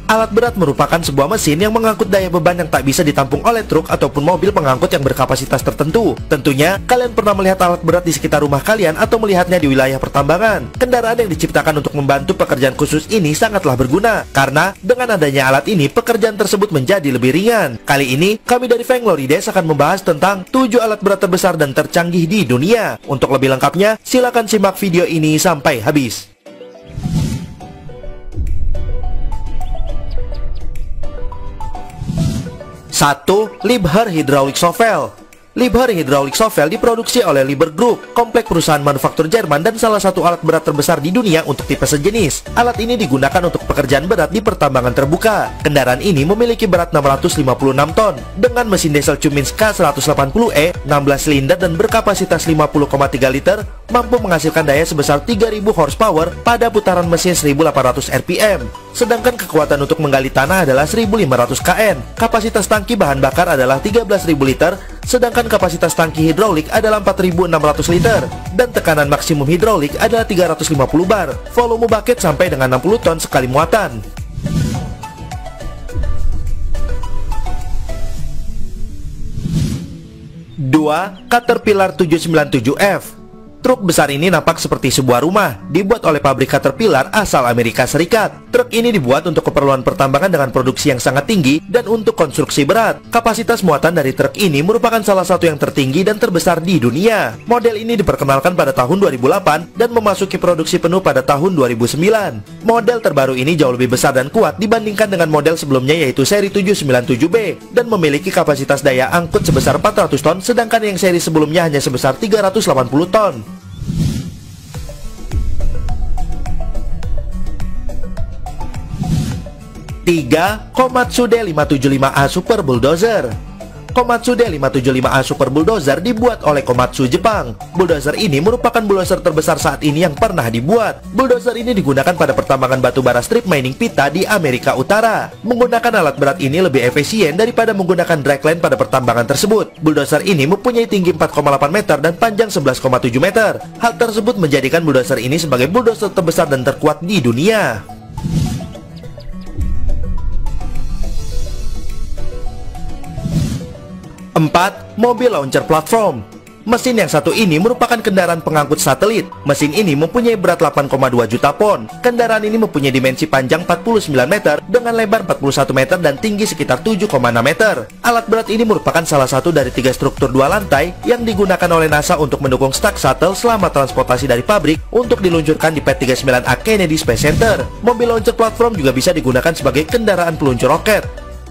Alat berat merupakan sebuah mesin yang mengangkut daya beban yang tak bisa ditampung oleh truk ataupun mobil pengangkut yang berkapasitas tertentu. Tentunya, kalian pernah melihat alat berat di sekitar rumah kalian atau melihatnya di wilayah pertambangan. Kendaraan yang diciptakan untuk membantu pekerjaan khusus ini sangatlah berguna, karena dengan adanya alat ini, pekerjaan tersebut menjadi lebih ringan. Kali ini, kami dari Vanglorides akan membahas tentang 7 alat berat terbesar dan tercanggih di dunia. Untuk lebih lengkapnya, silakan simak video ini sampai habis. 1. Liebherr Hydraulic Shovel. Liebherr Hydraulic Shovel diproduksi oleh Liebherr Group, komplek perusahaan manufaktur Jerman dan salah satu alat berat terbesar di dunia untuk tipe sejenis. Alat ini digunakan untuk pekerjaan berat di pertambangan terbuka. Kendaraan ini memiliki berat 656 ton dengan mesin diesel Cummins K180E, 16 silinder dan berkapasitas 50,3 liter, mampu menghasilkan daya sebesar 3000 horsepower pada putaran mesin 1800 rpm. Sedangkan kekuatan untuk menggali tanah adalah 1500 kN. Kapasitas tangki bahan bakar adalah 13.000 liter, sedangkan kapasitas tangki hidrolik adalah 4.600 liter. Dan tekanan maksimum hidrolik adalah 350 bar. Volume bucket sampai dengan 60 ton sekali muatan. 2. Caterpillar 797F. Truk besar ini nampak seperti sebuah rumah, dibuat oleh pabrik Caterpillar asal Amerika Serikat. Truk ini dibuat untuk keperluan pertambangan dengan produksi yang sangat tinggi dan untuk konstruksi berat. Kapasitas muatan dari truk ini merupakan salah satu yang tertinggi dan terbesar di dunia. Model ini diperkenalkan pada tahun 2008 dan memasuki produksi penuh pada tahun 2009. Model terbaru ini jauh lebih besar dan kuat dibandingkan dengan model sebelumnya, yaitu seri 797B, dan memiliki kapasitas daya angkut sebesar 400 ton, sedangkan yang seri sebelumnya hanya sebesar 380 ton. 3. Komatsu D575A Super Bulldozer. Komatsu D575A Super Bulldozer dibuat oleh Komatsu Jepang. Bulldozer ini merupakan bulldozer terbesar saat ini yang pernah dibuat. Bulldozer ini digunakan pada pertambangan batu bara strip mining pita di Amerika Utara. Menggunakan alat berat ini lebih efisien daripada menggunakan dragline pada pertambangan tersebut. Bulldozer ini mempunyai tinggi 4,8 meter dan panjang 11,7 meter. Hal tersebut menjadikan bulldozer ini sebagai bulldozer terbesar dan terkuat di dunia. 4. Mobil launcher platform. Mesin yang satu ini merupakan kendaraan pengangkut satelit. Mesin ini mempunyai berat 8,2 juta pon. Kendaraan ini mempunyai dimensi panjang 49 meter dengan lebar 41 meter dan tinggi sekitar 7,6 meter. Alat berat ini merupakan salah satu dari 3 struktur 2 lantai yang digunakan oleh NASA untuk mendukung Stark Shuttle selama transportasi dari pabrik untuk diluncurkan di P-39A Kennedy Space Center. Mobil launcher platform juga bisa digunakan sebagai kendaraan peluncur roket.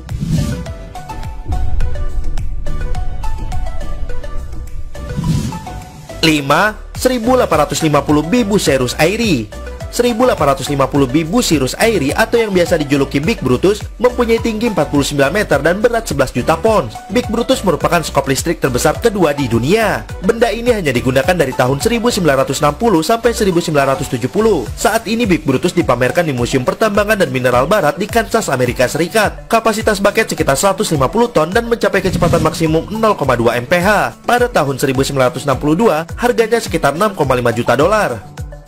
5. 1850 Bucerus Airi. 1850 Bucerus Airi atau yang biasa dijuluki Big Brutus mempunyai tinggi 49 meter dan berat 11 juta pon. Big Brutus merupakan skop listrik terbesar kedua di dunia. Benda ini hanya digunakan dari tahun 1960 sampai 1970. Saat ini Big Brutus dipamerkan di Museum Pertambangan dan Mineral Barat di Kansas, Amerika Serikat. Kapasitas bucket sekitar 150 ton dan mencapai kecepatan maksimum 0,2 mph. Pada tahun 1962, harganya sekitar 6,5 juta dolar.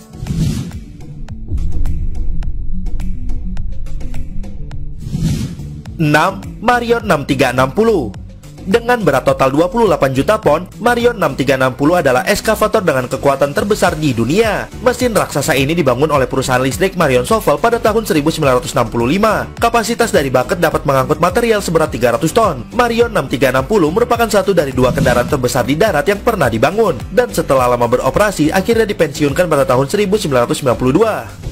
6. Marion 6360. Dengan berat total 28 juta pon, Marion 6360 adalah eskavator dengan kekuatan terbesar di dunia. Mesin raksasa ini dibangun oleh perusahaan listrik Marion Shovel pada tahun 1965. Kapasitas dari bucket dapat mengangkut material seberat 300 ton. Marion 6360 merupakan satu dari 2 kendaraan terbesar di darat yang pernah dibangun, dan setelah lama beroperasi, akhirnya dipensiunkan pada tahun 1992.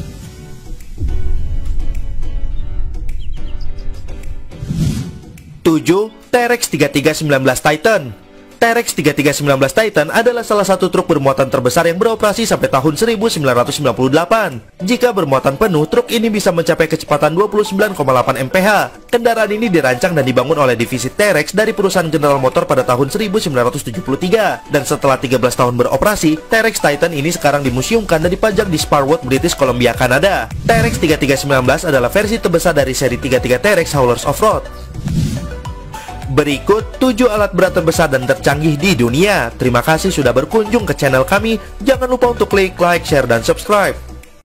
7. Terex 3319 Titan. Terex 3319 Titan adalah salah satu truk bermuatan terbesar yang beroperasi sampai tahun 1998. Jika bermuatan penuh, truk ini bisa mencapai kecepatan 29,8 mph. Kendaraan ini dirancang dan dibangun oleh divisi Terex dari perusahaan General Motor pada tahun 1973. Dan setelah 13 tahun beroperasi, Terex Titan ini sekarang dimuseumkan dan dipajang di Sparwood, British Columbia, Kanada. Terex 3319 adalah versi terbesar dari seri 33 Terex Haulers Off-Road. Berikut 7 alat berat terbesar dan tercanggih di dunia. Terima kasih sudah berkunjung ke channel kami. Jangan lupa untuk klik like, share, dan subscribe.